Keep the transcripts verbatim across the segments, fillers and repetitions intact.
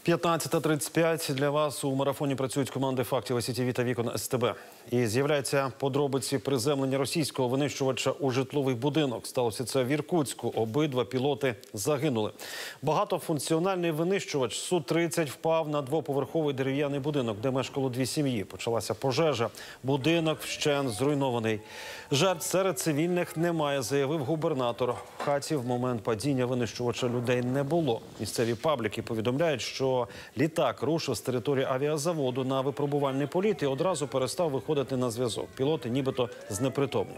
п'ятнадцята тридцять п'ять. Для вас у марафоні працюють команди фактів СІТВ та Вікон СТБ. І з'являються подробиці приземлення російського винищувача у житловий будинок. Сталося це в Іркутську. Обидва пілоти загинули. Багатофункціональний винищувач Су тридцять впав на двоповерховий дерев'яний будинок, де мешкало дві сім'ї. Почалася пожежа. Будинок вщент зруйнований. Жертв серед цивільних немає, заявив губернатор. В хаті в момент падіння винищувача людей не було. Місцеві пабліки повідомляють, що літак рушив з території авіазаводу на випробувальний політ і одразу перестав виходити на зв'язок. Пілоти нібито знепритомніли.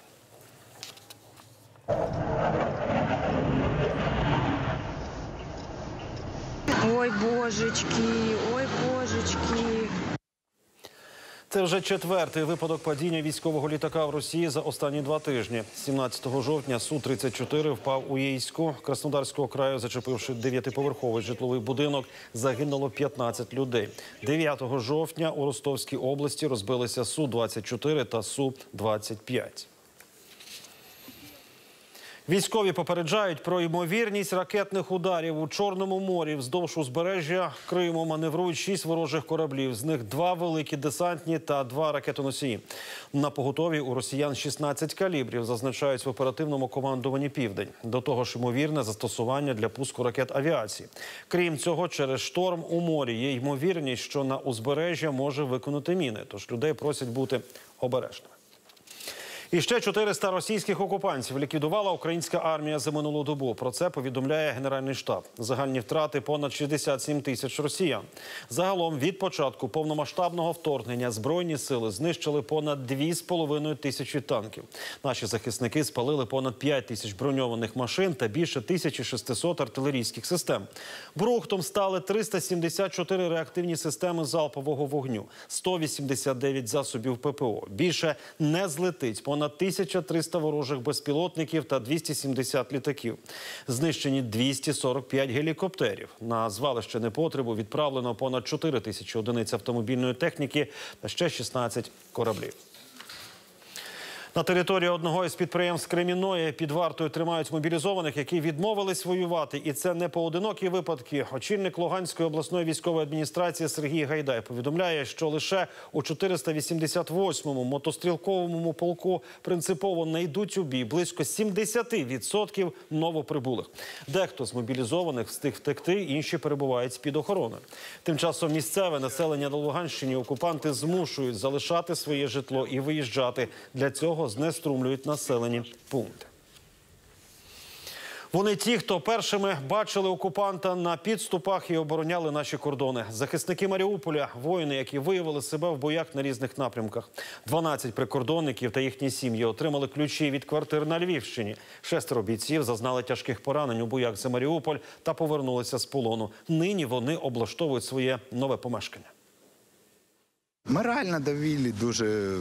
Ой, божечки, ой, божечки. Це вже четвертий випадок падіння військового літака в Росії за останні два тижні. сімнадцятого жовтня Су тридцять чотири впав у Єйську Краснодарського краю, зачепивши дев'ятиповерховий житловий будинок. Загинуло п'ятнадцять людей. дев'ятого жовтня у Ростовській області розбилися Су двадцять чотири та Су двадцять п'ять. Військові попереджають про ймовірність ракетних ударів у Чорному морі. Вздовж узбережжя Криму маневрують шість ворожих кораблів. З них два великі десантні та два ракетоносії. На поготові у росіян шістнадцять калібрів, зазначають в оперативному командуванні «Південь». До того ж, ймовірне застосування для пуску ракет авіації. Крім цього, через шторм у морі є ймовірність, що на узбережжя може виконати міни. Тож людей просять бути обережними. І ще чотириста російських окупантів ліквідувала українська армія за минулу добу. Про це повідомляє Генеральний штаб. Загальні втрати – понад шістдесят сім тисяч росіян. Загалом від початку повномасштабного вторгнення Збройні сили знищили понад дві з половиною тисячі танків. Наші захисники спалили понад п'ять тисяч броньованих машин та більше тисячі шестисот артилерійських систем. Брухтом стали триста сімдесят чотири реактивні системи залпового вогню, сто вісімдесят дев'ять засобів ППО. Більше не злетить понад Понад тисяча триста ворожих безпілотників та двісті сімдесят літаків. Знищені двісті сорок п'ять гелікоптерів. На звалище непотребу відправлено понад чотири тисячі одиниць автомобільної техніки та ще шістнадцять кораблів. На території одного із підприємств Кремінної під вартою тримають мобілізованих, які відмовились воювати. І це не поодинокі випадки. Очільник Луганської обласної військової адміністрації Сергій Гайдай повідомляє, що лише у чотириста вісімдесят восьмому мотострілковому полку принципово не йдуть у бій близько сімдесят відсотків новоприбулих. Дехто з мобілізованих встиг втекти, інші перебувають під охороною. Тим часом місцеве населення на Луганщині окупанти змушують залишати своє житло і виїжджати. Для цього знеструмлюють населені пункти. Вони ті, хто першими бачили окупанта на підступах і обороняли наші кордони. Захисники Маріуполя – воїни, які виявили себе в боях на різних напрямках. дванадцять прикордонників та їхні сім'ї отримали ключі від квартир на Львівщині. Шестеро бійців зазнали тяжких поранень у боях за Маріуполь та повернулися з полону. Нині вони облаштовують своє нове помешкання. Морально давили дуже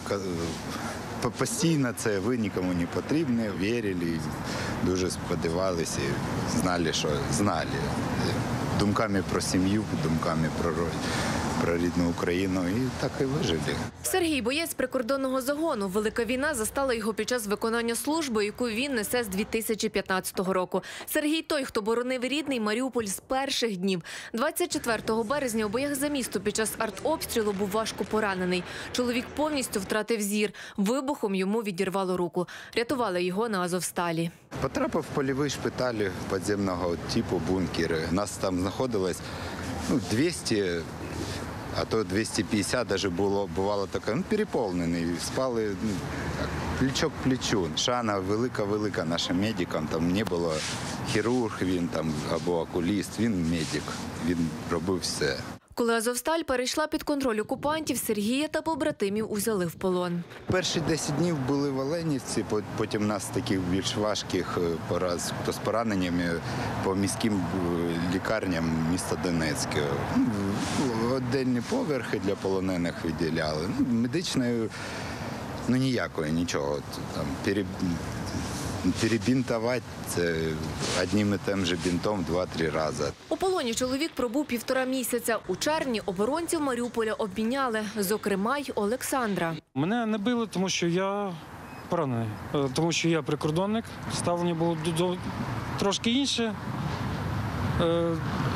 постійно, це ви нікому не потрібні, вірили, дуже сподівалися, знали, що знали. Думками про сім'ю, думками про, про рідну Україну, і так і вижили. Сергій – боєць прикордонного загону. Велика війна застала його під час виконання служби, яку він несе з дві тисячі п'ятнадцятого року. Сергій – той, хто боронив рідний Маріуполь з перших днів. двадцять четвертого березня у боях за місто під час артобстрілу був важко поранений. Чоловік повністю втратив зір. Вибухом йому відірвало руку. Рятували його на Азовсталі. Потрапив в польовий шпиталь підземного типу, бункери. Нас там знаходилось ну, двісті, а то двісті п'ятдесят навіть було, бувало таке, ну, переповнений. Спали ну, плечо к плечу. Шана велика-велика нашим медикам. Там не було хірург він там або окуліст, він медик, він робив все. Коли Азовсталь перейшла під контроль окупантів, Сергія та побратимів узяли в полон. Перші десять днів були в Оленівці, потім нас таких більш важких, хто з пораненнями, по міським лікарням міста Донецьке. Отдельні поверхи для полонених виділяли. Медичною, ну ніякої, нічого. Там, переб... Перебінтувати це одним і тим же бінтом два-три рази. У полоні чоловік пробув півтора місяця. У червні оборонців Маріуполя обміняли, зокрема й Олександра. Мене не били, тому що я поранений, тому що я прикордонник. Ставлення було трошки інше.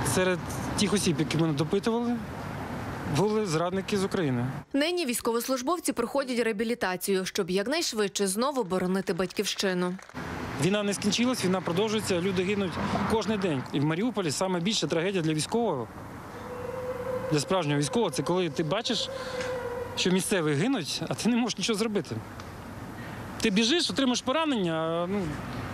Серед тих осіб, які мене допитували, були зрадники з України. Нині військовослужбовці проходять реабілітацію, щоб якнайшвидше знову боронити батьківщину. Війна не скінчилась, війна продовжується, люди гинуть кожен день. І в Маріуполі саме більша трагедія для військового, для справжнього військового, це коли ти бачиш, що місцеві гинуть, а ти не можеш нічого зробити. Ти біжиш, отримаєш поранення, а, ну,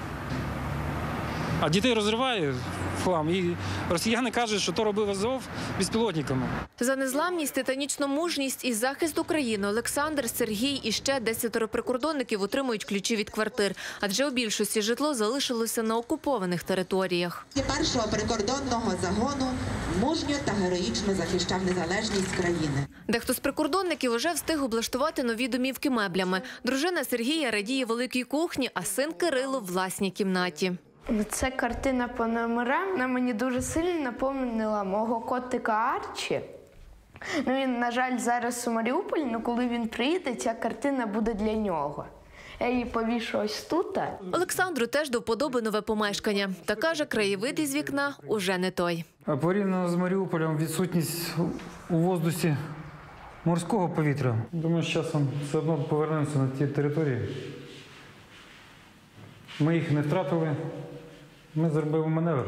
а дітей розриває в хлам. І росіяни кажуть, що то робив Азов безпілотниками. За незламність, титанічну мужність і захист України Олександр, Сергій і ще десятеро прикордонників отримують ключі від квартир. Адже у більшості житло залишилося на окупованих територіях. Першого прикордонного загону мужньо та героїчно захищав незалежність країни. Дехто з прикордонників уже встиг облаштувати нові домівки меблями. Дружина Сергія радіє великій кухні, а син Кирило – власній кімнаті. Це картина по номерам. Вона мені дуже сильно напомнила мого котика Арчі. Ну, він, на жаль, зараз у Маріуполі, але коли він приїде, ця картина буде для нього. Я її повішу ось тут. Олександру теж до вподоби нове помешкання. Та каже, краєвид із вікна уже не той. А порівняно з Маріуполем відсутність у воздусі морського повітря. Думаю, з часом все одно повернемося на ті території. Ми їх не втратили, ми зробили маневр.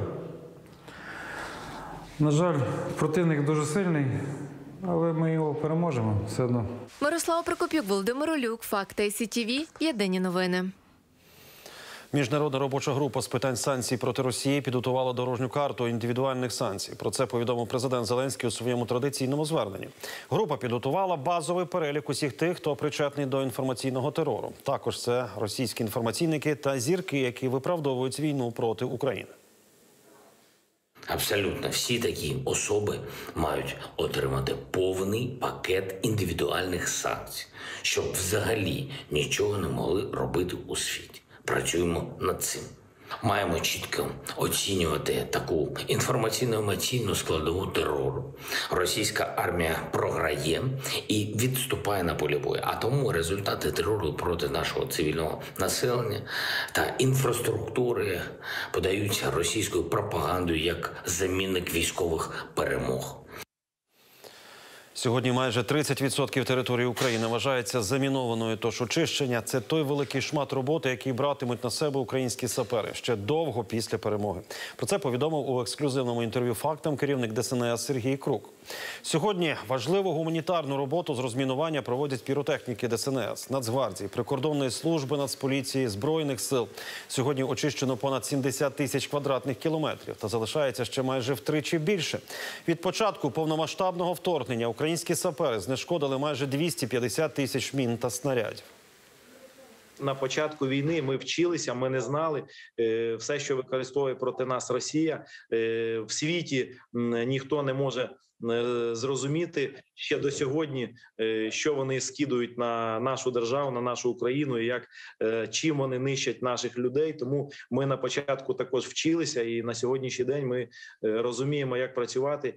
На жаль, противник дуже сильний, але ми його переможемо все одно. Мирослава Прокопюк, Володимир Олюк, Факти Сі Ті Ві, Єдині новини. Міжнародна робоча група з питань санкцій проти Росії підготувала дорожню карту індивідуальних санкцій. Про це повідомив президент Зеленський у своєму традиційному зверненні. Група підготувала базовий перелік усіх тих, хто причетний до інформаційного терору. Також це російські інформаційники та зірки, які виправдовують війну проти України. Абсолютно всі такі особи мають отримати повний пакет індивідуальних санкцій, щоб взагалі нічого не могли робити у світі. Працюємо над цим. Маємо чітко оцінювати таку інформаційно-емоційну складову терору. Російська армія програє і відступає на полі бою. А тому результати терору проти нашого цивільного населення та інфраструктури подаються російською пропагандою як замінник військових перемог. Сьогодні майже тридцять відсотків території України вважається замінованою, тож очищення – це той великий шмат роботи, який братимуть на себе українські сапери ще довго після перемоги. Про це повідомив у ексклюзивному інтерв'ю «Фактам» керівник Де Ес En Ес Сергій Крук. Сьогодні важливу гуманітарну роботу з розмінування проводять піротехніки Де Ес En Ес, Нацгвардії, прикордонної служби, Нацполіції, Збройних сил. Сьогодні очищено понад сімдесят тисяч квадратних кілометрів та залишається ще майже втричі більше. Від початку повномасштабного вторгнення українські сапери знешкодили майже двісті п'ятдесят тисяч мін та снарядів. На початку війни ми вчилися, ми не знали е, все, що використовує проти нас Росія. Е, в світі м, ніхто не може е, зрозуміти ще до сьогодні, е, що вони скидують на нашу державу, на нашу Україну, і як, е, чим вони нищать наших людей. Тому ми на початку також вчилися, і на сьогоднішній день ми е, розуміємо, як працювати.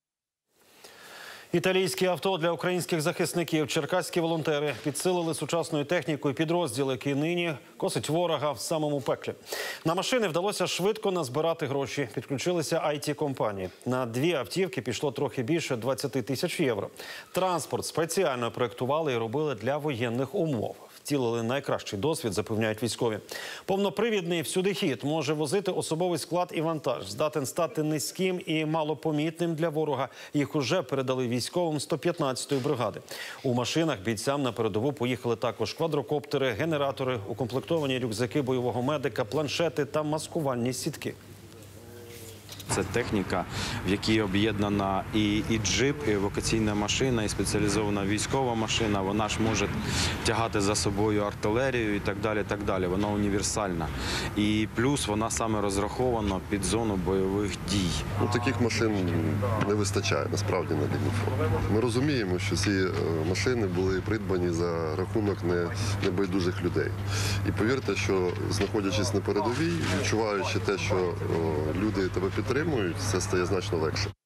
Італійські авто для українських захисників. Черкаські волонтери підсилили сучасною технікою підрозділ, який нині косить ворога в самому пеклі. На машини вдалося швидко назбирати гроші. Підключилися ай ті-компанії. На дві автівки пішло трохи більше двадцяти тисяч євро. Транспорт спеціально проєктували і робили для воєнних умов. Втілили найкращий досвід, запевняють військові. Повнопривідний всюдихід може возити особовий склад і вантаж. Здатен стати низьким і малопомітним для ворога. Їх уже передали військовим сто п'ятнадцятої бригади. У машинах бійцям на передову поїхали також квадрокоптери, генератори, укомплектовані рюкзаки бойового медика, планшети та маскувальні сітки. Це техніка, в якій об'єднана і, і джип, і евакуаційна машина, і спеціалізована військова машина. Вона ж може тягати за собою артилерію і так далі, так далі. Вона універсальна. І плюс вона саме розрахована під зону бойових дій. Ну, таких машин не вистачає, насправді, на лінії фронту. Ми розуміємо, що ці машини були придбані за рахунок небайдужих людей. І повірте, що знаходячись на передовій, відчуваючи те, що о, люди тебе підтримують, це стає значно легше.